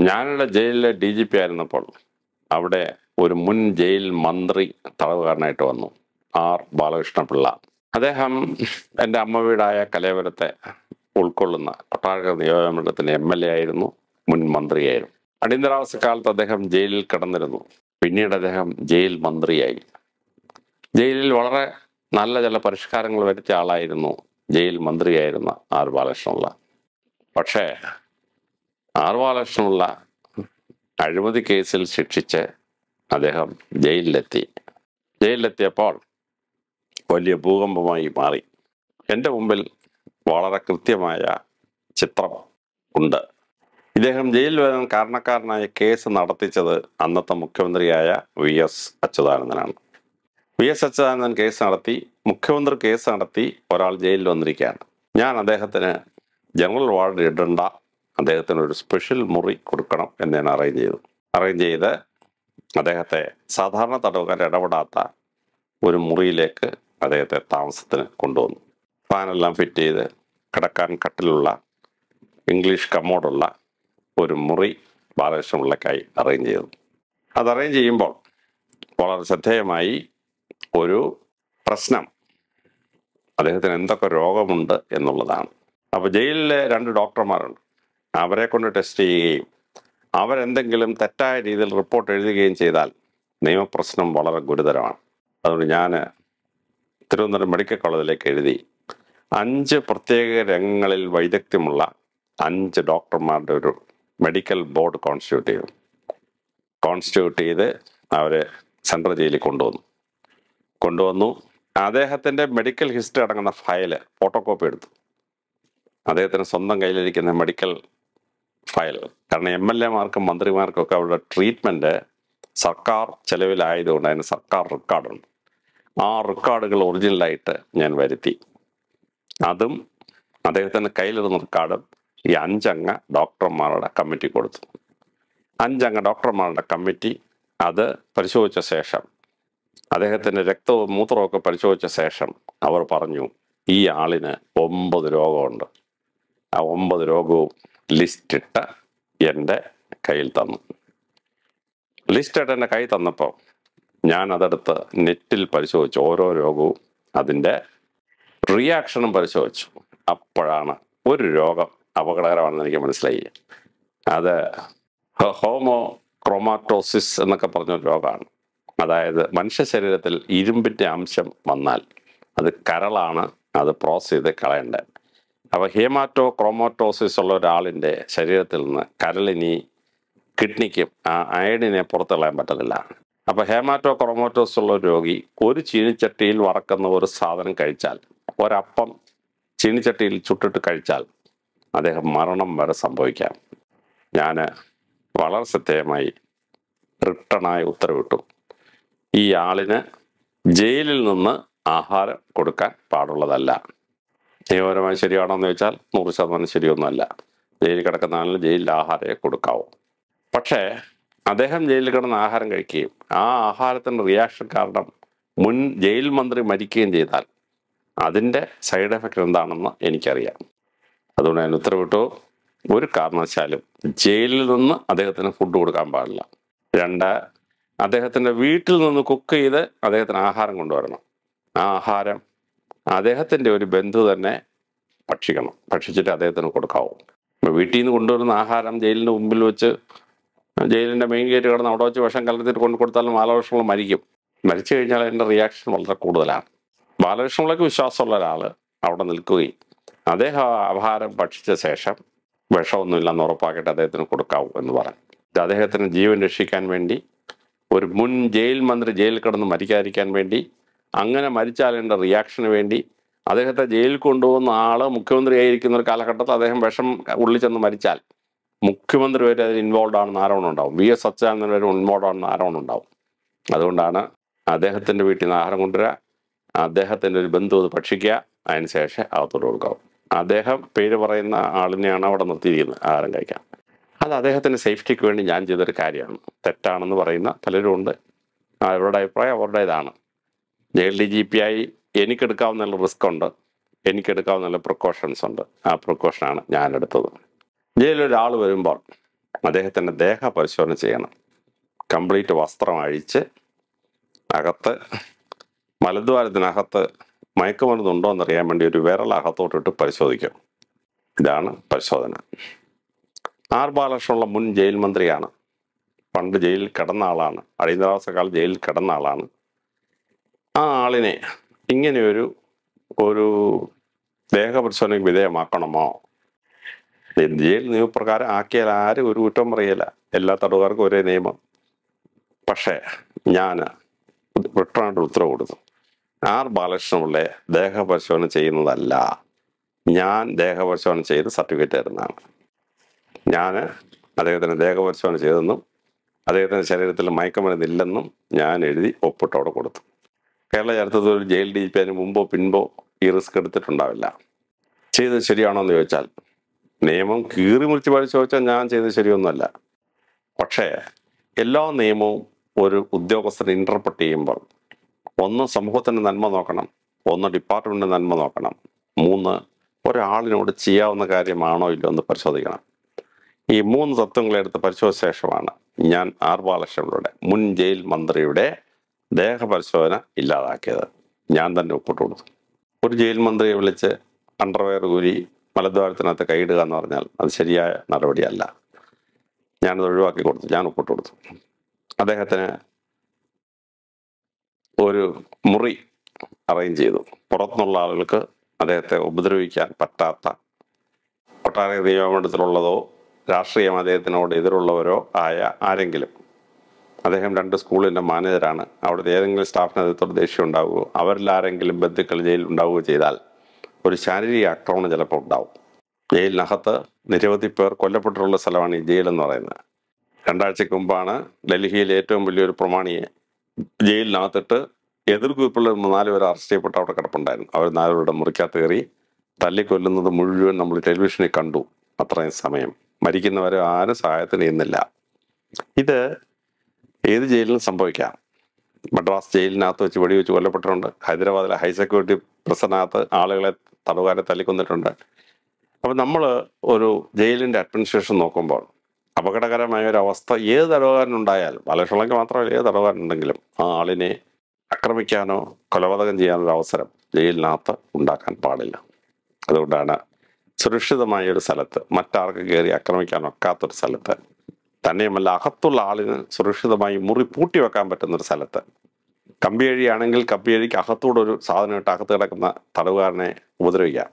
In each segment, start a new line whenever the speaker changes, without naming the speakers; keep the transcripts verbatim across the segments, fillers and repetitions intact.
ഞാനിവിടെ ജയിലിലെ D G P ആയിരുന്നപ്പോൾ അവിടെ ഒരു മുൻ ജയിൽ മന്ത്രി തടവുകാരനായിട്ട് വന്നു, ആർ ബാലകൃഷ്ണ പിള്ള. അദ്ദേഹം എൻ്റെ അമ്മ വീടായ കലയപുരത്തെ ഉൾക്കൊള്ളുന്ന കൊട്ടാരക്കര നിയോജകമണ്ഡലത്തിൻ്റെ എം എൽ എ ആയിരുന്നു, മുൻ മന്ത്രിയായിരുന്നു. അടിയന്തരാവസ്ഥക്കാലത്ത് അദ്ദേഹം ജയിലിൽ കിടന്നിരുന്നു. പിന്നീട് അദ്ദേഹം ജയിൽ മന്ത്രിയായി. ജയിലിൽ വളരെ നല്ല ചില പരിഷ്കാരങ്ങൾ വരുത്തിയ ആളായിരുന്നു ജയിൽ മന്ത്രിയായിരുന്ന ആർ ബാലകൃഷ്ണപിള്ള. പക്ഷേ ആർ ബാലകൃഷ്ണപിള്ള അഴിമതി കേസിൽ ശിക്ഷിച്ച് അദ്ദേഹം ജയിലിലെത്തി. ജയിലിലെത്തിയപ്പോൾ വലിയ ഭൂകമ്പമായി മാറി. എൻ്റെ മുമ്പിൽ വളരെ കൃത്യമായ ചിത്രം ഉണ്ട്. ഇദ്ദേഹം ജയിലിൽ വരാൻ കാരണക്കാരനായ കേസ് നടത്തിച്ചത് അന്നത്തെ മുഖ്യമന്ത്രിയായ വി എസ് അച്യുതാനന്ദനാണ്. വി എസ് അച്യുതാനന്ദൻ കേസ് നടത്തി, മുഖ്യമന്ത്രി കേസ് നടത്തി, ഒരാൾ ജയിലിൽ വന്നിരിക്കുകയാണ്. ഞാൻ അദ്ദേഹത്തിന് ജനറൽ വാർഡിൽ ഇടണ്ട, അദ്ദേഹത്തിന് ഒരു സ്പെഷ്യൽ മുറി കൊടുക്കണം എന്ന് ഞാൻ അറേഞ്ച് ചെയ്തു. അറേഞ്ച് ചെയ്ത് അദ്ദേഹത്തെ സാധാരണ തടവുകാർ ഇടപെടാത്ത ഒരു മുറിയിലേക്ക് അദ്ദേഹത്തെ താമസത്തിന് കൊണ്ടുവന്നു. ഫാനെല്ലാം ഫിറ്റ് ചെയ്ത് കിടക്കാൻ കട്ടിലുള്ള ഇംഗ്ലീഷ് കമ്മോടുള്ള ഒരു മുറി ബാലകൃഷ്ണപിള്ളയ്ക്കായി അറേഞ്ച് ചെയ്തു. അത് അറേഞ്ച് ചെയ്യുമ്പോൾ വളരെ ശ്രദ്ധേയമായി ഒരു പ്രശ്നം, അദ്ദേഹത്തിന് എന്തൊക്കെ രോഗമുണ്ട് എന്നുള്ളതാണ്. അപ്പോൾ ജയിലിലെ രണ്ട് ഡോക്ടർമാരുണ്ട്. അവരെ കൊണ്ട് ടെസ്റ്റ് ചെയ്യുകയും അവരെന്തെങ്കിലും തെറ്റായ രീതിയിൽ റിപ്പോർട്ട് എഴുതുകയും ചെയ്താൽ നിയമപ്രശ്നം വളരെ ഗുരുതരമാണ്. അതുകൊണ്ട് ഞാൻ തിരുവനന്തപുരം മെഡിക്കൽ കോളേജിലേക്ക് എഴുതി അഞ്ച് പ്രത്യേക രംഗങ്ങളിൽ വൈദഗ്ധ്യമുള്ള അഞ്ച് ഡോക്ടർമാരുടെ ഒരു മെഡിക്കൽ ബോർഡ് കോൺസ്റ്റിറ്റ്യൂട്ട് ചെയ്തു. കോൺസ്റ്റിറ്റ്യൂട്ട് ചെയ്ത് അവരെ സെൻട്രൽ ജയിലിൽ കൊണ്ടുവന്നു കൊണ്ടുവന്നു അദ്ദേഹത്തിൻ്റെ മെഡിക്കൽ ഹിസ്റ്ററി അടങ്ങുന്ന ഫയല് ഫോട്ടോ കോപ്പി എടുത്തു. അദ്ദേഹത്തിന് സ്വന്തം കയ്യിലിരിക്കുന്ന മെഡിക്കൽ ഫയൽ, കാരണം എം എൽ എമാർക്കും മന്ത്രിമാർക്കും ഒക്കെ അവരുടെ ട്രീറ്റ്മെൻറ്റ് സർക്കാർ ചെലവിലായതുകൊണ്ട് അതിന് സർക്കാർ റെക്കോർഡുണ്ട്. ആ റെക്കോർഡുകൾ ഒറിജിനലായിട്ട് ഞാൻ വരുത്തി. അതും അദ്ദേഹത്തിൻ്റെ കയ്യിലിരുന്ന റെക്കോർഡും ഈ അഞ്ചംഗ ഡോക്ടർമാരുടെ കമ്മിറ്റി കൊടുത്തു. അഞ്ചംഗ ഡോക്ടർമാരുടെ കമ്മിറ്റി അത് പരിശോധിച്ച ശേഷം, അദ്ദേഹത്തിൻ്റെ രക്തവും മൂത്രവും ഒക്കെ പരിശോധിച്ച ശേഷം അവർ പറഞ്ഞു, ഈ ആളിന് ഒമ്പത് രോഗമുണ്ട്. ആ ഒമ്പത് രോഗവും ലിസ്റ്റിട്ട് എൻ്റെ കയ്യിൽ തന്നു. ലിസ്റ്റിട്ട് എൻ്റെ കയ്യിൽ തന്നപ്പോൾ ഞാൻ അതെടുത്ത് നെറ്റിൽ പരിശോധിച്ചു. ഓരോ രോഗവും അതിൻ്റെ റിയാക്ഷനും പരിശോധിച്ചു. അപ്പോഴാണ് ഒരു രോഗം അപകടകരമാണെന്ന് എനിക്ക് മനസ്സിലായി. അത് ഹോമോ ക്രോമാറ്റോസിസ് എന്നൊക്കെ പറഞ്ഞൊരു രോഗമാണ്. അതായത് മനുഷ്യ ശരീരത്തിൽ ഇരുമ്പിൻ്റെ അംശം വന്നാൽ അത് കരളാണ് അത് പ്രോസസ് ചെയ്ത് കളയേണ്ടത്. അപ്പോൾ ഹേമാറ്റോ ക്രോമാറ്റോസിസ് ഉള്ള ഒരാളിൻ്റെ ശരീരത്തിൽ നിന്ന് കരളിനി കിഡ്നിക്കും ആ അയഡിനെ പുറത്തളയാൻ പറ്റത്തില്ല. അപ്പോൾ ഹേമാറ്റോ ക്രോമാറ്റോസിസ് ഉള്ള ഒരു രോഗി ഒരു ചീനിച്ചട്ടിയിൽ വറക്കുന്ന ഒരു സാധനം കഴിച്ചാൽ, ഒരപ്പം ചീനിച്ചട്ടിയിൽ ചുട്ടിട്ട് കഴിച്ചാൽ അദ്ദേഹം മരണം വരെ സംഭവിക്കാം. ഞാൻ വളരെ ശ്രദ്ധേയമായി റിട്ടേണായി ഉത്തരവിട്ടു, ഈ ആളിന് ജയിലിൽ നിന്ന് ആഹാരം കൊടുക്കാൻ പാടുള്ളതല്ല. നിയമപരമായി ശരിയാണോ എന്ന് ചോദിച്ചാൽ നൂറ് ശതമാനം ശരിയൊന്നുമല്ല. ജയിലിൽ കിടക്കുന്ന ആളിന് ജയിലിൽ ആഹാരമേ കൊടുക്കാവൂ. പക്ഷേ അദ്ദേഹം ജയിലിൽ കിടന്ന് ആഹാരം കഴിക്കുകയും ആ ആഹാരത്തിൻ്റെ റിയാക്ഷൻ കാരണം മുൻ ജയിൽ മന്ത്രി മരിക്കുകയും ചെയ്താൽ അതിൻ്റെ സൈഡ് എഫക്റ്റ് എന്താണെന്ന് എനിക്കറിയാം. അതുകൊണ്ട് ഞാൻ ഉത്തരവിട്ടു, ഒരു കാരണവശാലും ജയിലിൽ നിന്ന് അദ്ദേഹത്തിന് ഫുഡ് കൊടുക്കാൻ പാടില്ല. രണ്ട്, അദ്ദേഹത്തിൻ്റെ വീട്ടിൽ നിന്ന് കുക്ക് ചെയ്ത് അദ്ദേഹത്തിന് ആഹാരം കൊണ്ടുവരണം. ആ ആഹാരം അദ്ദേഹത്തിൻ്റെ ഒരു ബന്ധു തന്നെ ഭക്ഷിക്കണം, ഭക്ഷിച്ചിട്ട് അദ്ദേഹത്തിന് കൊടുക്കാവൂ. വീട്ടിൽ നിന്ന് കൊണ്ടുവരുന്ന ആഹാരം ജയിലിൻ്റെ മുമ്പിൽ വെച്ച് ജയിലിൻ്റെ മെയിൻ ഗേറ്റ് കിടന്ന് അവിടെ വെച്ച് വിഷം കലർത്തിട്ട് കൊണ്ട് കൊടുത്താലും ബാലകൃഷ്ണപിള്ള മരിക്കും. മരിച്ചു കഴിഞ്ഞാൽ അതിൻ്റെ റിയാക്ഷൻ വളരെ കൂടുതലാണ്. ബാലകൃഷ്ണപിള്ളയ്ക്ക് വിശ്വാസമുള്ള ഒരാൾ അവിടെ നിൽക്കുകയും അദ്ദേഹം ആഹാരം ഭക്ഷിച്ച ശേഷം വിഷമൊന്നുമില്ലെന്ന് ഉറപ്പാക്കിയിട്ട് അദ്ദേഹത്തിന് കൊടുക്കാവൂ എന്ന് പറഞ്ഞു. ഇത് അദ്ദേഹത്തിന് ജീവൻ രക്ഷിക്കാൻ വേണ്ടി, ഒരു മുൻ ജയിൽ മന്ത്രി ജയിലിൽ കിടന്ന് മരിക്കാതിരിക്കാൻ വേണ്ടി, അങ്ങനെ മരിച്ചാൽ എൻ്റെ റിയാക്ഷന് വേണ്ടി, അദ്ദേഹത്തെ ജയിലിൽ കൊണ്ടുപോകുന്ന ആൾ മുഖ്യമന്ത്രി ആയിരിക്കുന്ന ഒരു കാലഘട്ടത്തിൽ അദ്ദേഹം വിഷം ഉള്ളിൽ ചെന്ന് മരിച്ചാൽ മുഖ്യമന്ത്രി വരെ അതിൽ ഇൻവോൾവ് ആണെന്ന് ആരോപണം ഉണ്ടാവും. വി എസ് അച്യുതാനന്ദൻ വരെ ഇൻവോൾവ് ആണെന്ന് ആരോപണം ഉണ്ടാവും. അതുകൊണ്ടാണ് അദ്ദേഹത്തിൻ്റെ വീട്ടിൽ നിന്ന് ആഹാരം കൊണ്ടുവരിക, അദ്ദേഹത്തിൻ്റെ ഒരു ബന്ധു അത് ഭക്ഷിക്കുക, അതിന് ശേഷം അകത്തോട്ട് കൊടുക്കാവും. അദ്ദേഹം പേര് പറയുന്ന ആളിനെയാണ് അവിടെ നിർത്തിയിരിക്കുന്നത് ആഹാരം കഴിക്കാൻ. അത് അദ്ദേഹത്തിൻ്റെ സേഫ്റ്റിക്ക് വേണ്ടി ഞാൻ ചെയ്തൊരു കാര്യമാണ്. തെറ്റാണെന്ന് പറയുന്ന പലരും ഉണ്ട്. അവരുടെ അഭിപ്രായം അവരുടേതാണ്. ജയിൽ ഡി ജി പി ആയി എനിക്കെടുക്കാവുന്ന റിസ്ക് ഉണ്ട്, എനിക്കെടുക്കാവുന്ന പ്രിക്കോഷൻസ് ഉണ്ട്. ആ പ്രിക്കോഷനാണ് ഞാനെടുത്തത്. ജയിലിലൊരാൾ വരുമ്പോൾ അദ്ദേഹത്തിൻ്റെ ദേഹ പരിശോധന ചെയ്യണം. കംപ്ലീറ്റ് വസ്ത്രം അഴിച്ച് അകത്ത് മലദ്വാരത്തിനകത്ത് മയക്കുമരുന്നുണ്ടോ എന്നറിയാൻ വേണ്ടി ഒരു വിരൽ അകത്തോട്ടിട്ട് പരിശോധിക്കും. ഇതാണ് പരിശോധന. ആർ ബാലകൃഷ്ണനുള്ള മുൻ ജയിൽ മന്ത്രിയാണ്. പണ്ട് ജയിലിൽ കിടന്ന ആളാണ്. അടിയന്തരാവസ്ഥക്കാൾ ജയിലിൽ കിടന്ന ആളാണ്. ആ ആളിനെ ഇങ്ങനെയൊരു ഒരു ദേഹപരിശോധനയ്ക്ക് വിധേയമാക്കണമോ? ജയിൽ നിയമപ്രകാരം ആക്കിയാൽ ആരും ഒരു കുറ്റം പറയില്ല. എല്ലാ തടവുകാർക്കും ഒരേ നിയമം. പക്ഷേ ഞാൻ റിട്ടേൺ ഉത്തരവ് കൊടുത്തു. ആർ ബാലകൃഷ്ണപിള്ളയെ ദേഹപരിശോധന ചെയ്യുന്നതല്ല, ഞാൻ ദേഹപരിശോധന ചെയ്ത് സർട്ടിഫിക്കറ്റ് തരുന്നതാണ്. ഞാൻ അദ്ദേഹത്തിന് ദേഹപരിശോധന ചെയ്തെന്നും അദ്ദേഹത്തിൻ്റെ ശരീരത്തിൽ മയക്കുമരുന്നില്ലെന്നും ഞാൻ എഴുതി ഒപ്പിട്ടോടെ കൊടുത്തു. കേരള ചരിത്രത്തിൽ ഒരു ജയിൽ ഡി ജി പി അതിന് മുമ്പോ പിൻപോ ഈ റിസ്ക് എടുത്തിട്ടുണ്ടാവില്ല. ചെയ്തത് ശരിയാണോ എന്ന് ചോദിച്ചാൽ, നിയമം കീറി മുറിച്ച് പരിശോധിച്ചാൽ ഞാൻ ചെയ്തത് ശരിയൊന്നുമല്ല. പക്ഷേ എല്ലാ നിയമവും ഒരു ഉദ്യോഗസ്ഥൻ ഇൻ്റർപ്രറ്റ് ചെയ്യുമ്പോൾ ഒന്ന് സമൂഹത്തിൻ്റെ നന്മ നോക്കണം, ഒന്ന് ഡിപ്പാർട്ട്മെൻറ്റിൻ്റെ നന്മ നോക്കണം, മൂന്ന് ഒരാളിനോട് ചെയ്യാവുന്ന കാര്യമാണോ ഇല്ലോ എന്ന് പരിശോധിക്കണം. ഈ മൂന്ന് തത്വങ്ങളെടുത്ത് പരിശോധിച്ച ശേഷമാണ് ഞാൻ ആർ ബാലകൃഷ്ണപിള്ളയുടെ മുൻ ജയിൽ മന്ത്രിയുടെ ദേഹപരിശോധന ഇല്ലാതാക്കിയത്. ഞാൻ തന്നെ ഒപ്പിട്ട് കൊടുത്തു. ഒരു ജയിൽ മന്ത്രിയെ വിളിച്ച് അണ്ടർവെയർ ഊരി മലദ്വാരത്തിനകത്ത് കൈയിടുക എന്ന് പറഞ്ഞാൽ അത് ശരിയായ നടപടിയല്ല. ഞാനത് ഒഴിവാക്കി കൊടുത്തു. ഞാൻ ഒപ്പിട്ട് കൊടുത്തു. അദ്ദേഹത്തിന് ഒരു മുറി അറേഞ്ച് ചെയ്തു. പുറത്തുനിന്നുള്ള ആളുകൾക്ക് അദ്ദേഹത്തെ ഉപദ്രവിക്കാൻ പറ്റാത്ത, കൊട്ടാര നിയമമണ്ഡലത്തിലുള്ളതോ രാഷ്ട്രീയം അദ്ദേഹത്തിനോട് എതിരുള്ളവരോ ആയ ആരെങ്കിലും, അദ്ദേഹം രണ്ട് സ്കൂളിൻ്റെ മാനേജരാണ്, അവിടുത്തെ ഏതെങ്കിലും സ്റ്റാഫിന് അദ്ദേഹത്തോട് ദേഷ്യം ഉണ്ടാവുകയോ അവരിൽ ആരെങ്കിലും ബന്ധുക്കൾ ജയിലിൽ ഉണ്ടാവുകയോ ചെയ്താൽ ഒരു ശാരീരിക ആക്രമണം ചിലപ്പോൾ ഉണ്ടാവും. ജയിലിനകത്ത് നിരവധി പേർ കൊല്ലപ്പെട്ടിട്ടുള്ള സ്ഥലമാണ് ഈ ജയിലെന്ന് പറയുന്നത്. രണ്ടാഴ്ചക്ക് മുമ്പാണ് ഡൽഹിയിലെ ഏറ്റവും വലിയൊരു പ്രമാണിയെ ജയിലിനകത്തിട്ട് എതിർ ഗ്രൂപ്പുള്ള നാല് പേർ അറസ്റ്റ് ചെയ്യപ്പെട്ട് അവിടെ കിടപ്പുണ്ടായിരുന്നു. അവർ നാലുപേരുടെ മുറിക്കകത്ത് കയറി തല്ലിക്കൊല്ലുന്നത് മുഴുവൻ നമ്മൾ ടെലിവിഷനിൽ കണ്ടു. അത്രയും സമയം മരിക്കുന്നവരെ ആരും സഹായത്തിന് ചെയ്യുന്നില്ല. ഇത് ഏത് ജയിലിലും സംഭവിക്കാം. മദ്രാസ് ജയിലിനകത്ത് വെച്ച് വെടിവെച്ച് കൊല്ലപ്പെട്ടിട്ടുണ്ട്. ഹൈദരാബാദിലെ ഹൈ സെക്യൂരിറ്റി പ്രസിനകത്ത് ആളുകളെ തടവുകാരെ തല്ലിക്കൊന്നിട്ടുണ്ട്. അപ്പം നമ്മൾ ഒരു ജയിലിൻ്റെ അഡ്മിനിസ്ട്രേഷൻ നോക്കുമ്പോൾ അപകടകരമായ ഒരു അവസ്ഥ ഏത് തടവുകാരനുണ്ടായാലും, ബാലകൃഷ്ണയ്ക്ക് മാത്രമല്ല ഏത് തടവുകാരനുണ്ടെങ്കിലും ആ ആളിനെ ആക്രമിക്കാനോ കൊലപാതകം ചെയ്യാനൊരു അവസരം ജയിലിനകത്ത് ഉണ്ടാക്കാൻ പാടില്ല. അതുകൊണ്ടാണ് സുരക്ഷിതമായ ഒരു സ്ഥലത്ത്, മറ്റാർക്ക് കയറി ആക്രമിക്കാനൊക്കാത്തൊരു സ്ഥലത്ത്, തന്നെയുമല്ല അകത്തുള്ള ആളിന് സുരക്ഷിതമായി മുറി പൂട്ടി വെക്കാൻ പറ്റുന്നൊരു സ്ഥലത്ത്, കമ്പിയഴിയാണെങ്കിൽ കമ്പിയഴിക്ക് അകത്തൂടെ ഒരു സാധനം ഇട്ട് അകത്ത് കിടക്കുന്ന തടവുകാരനെ ഉപദ്രവിക്കാം.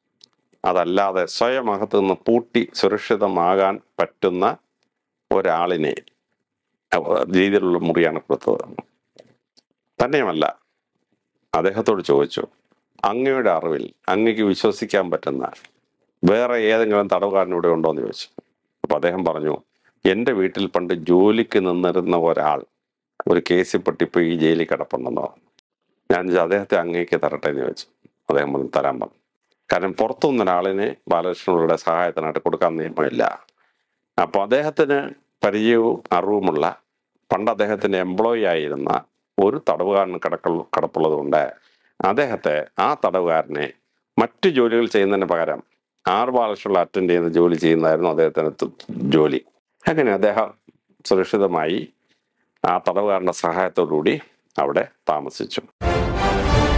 അതല്ലാതെ സ്വയം അകത്ത് നിന്ന് പൂട്ടി സുരക്ഷിതമാകാൻ പറ്റുന്ന ഒരാളിനെ രീതിയിലുള്ള മുറിയാണ് കൊടുത്തത്. തന്നെയുമല്ല അദ്ദേഹത്തോട് ചോദിച്ചു, അങ്ങയുടെ അറിവിൽ അങ്ങക്ക് വിശ്വസിക്കാൻ പറ്റുന്ന വേറെ ഏതെങ്കിലും തടവുകാരനിവിടെ ഉണ്ടോ എന്ന് ചോദിച്ചു. അപ്പോൾ അദ്ദേഹം പറഞ്ഞു, എൻ്റെ വീട്ടിൽ പണ്ട് ജോലിക്ക് നിന്നിരുന്ന ഒരാൾ ഒരു കേസിൽ പെട്ടിപ്പോൾ ഈ ജയിലിൽ കിടപ്പുണ്ടെന്നോ. ഞാൻ അദ്ദേഹത്തെ അങ്ങേക്ക് തരട്ടെ എന്ന് ചോദിച്ചു. അദ്ദേഹം പറഞ്ഞു തരാൻ പറഞ്ഞു. കാരണം പുറത്തുനിന്ന് ഒരാളിനെ ബാലകൃഷ്ണയുടെ സഹായത്തിനായിട്ട് കൊടുക്കാൻ നിയമമില്ല. അപ്പോൾ അദ്ദേഹത്തിന് പരിചയവും അറിവുമുള്ള, പണ്ട് അദ്ദേഹത്തിൻ്റെ എംപ്ലോയി ആയിരുന്ന ഒരു തടവുകാരന് കിടക്ക കിടപ്പുള്ളത് കൊണ്ട് അദ്ദേഹത്തെ, ആ തടവുകാരനെ മറ്റു ജോലികൾ ചെയ്യുന്നതിന് പകരം ആർ ബാലകൃഷ്ണ അറ്റൻഡ് ചെയ്യുന്ന ജോലി ചെയ്യുന്നതായിരുന്നു അദ്ദേഹത്തിന് ജോലി. അങ്ങനെ അദ്ദേഹം സുരക്ഷിതമായി ആ തടവുകാരൻ്റെ സഹായത്തോടുകൂടി അവിടെ താമസിച്ചു.